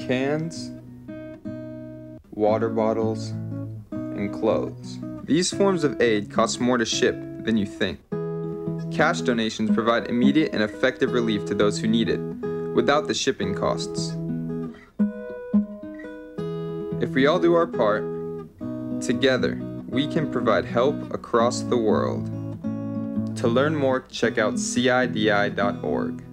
cans, water bottles, and clothes. These forms of aid cost more to ship than you think. Cash donations provide immediate and effective relief to those who need it, without the shipping costs. If we all do our part, together, we can provide help across the world. To learn more, check out CIDI.org.